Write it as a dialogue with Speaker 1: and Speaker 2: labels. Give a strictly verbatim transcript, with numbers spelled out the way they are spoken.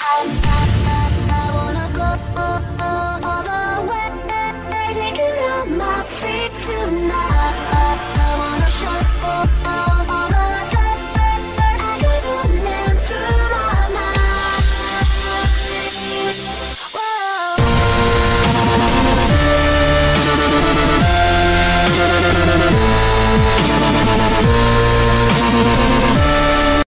Speaker 1: I wanna go all the way, taking out my feet tonight. I wanna show